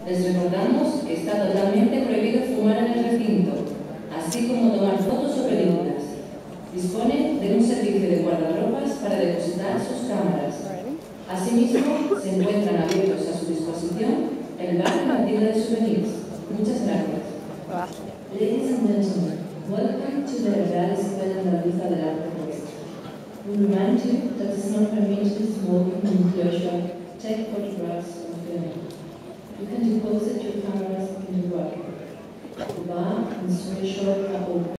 Les recordamos que está totalmente prohibido fumar en el recinto, así como tomar fotos o películas. Disponen de un servicio de guardarropas para depositar sus cámaras. Asimismo, se encuentran abiertos a su disposición el bar y la tienda de souvenirs. Muchas gracias. Ladies and gentlemen, welcome to the Real Escuela Andaluza del Arte Ecuestre. We remind you that it is not permitted to smoke in the enclosure, take photographs or film. You can deposit your cameras in the bucket. The bar and sweet shop are open.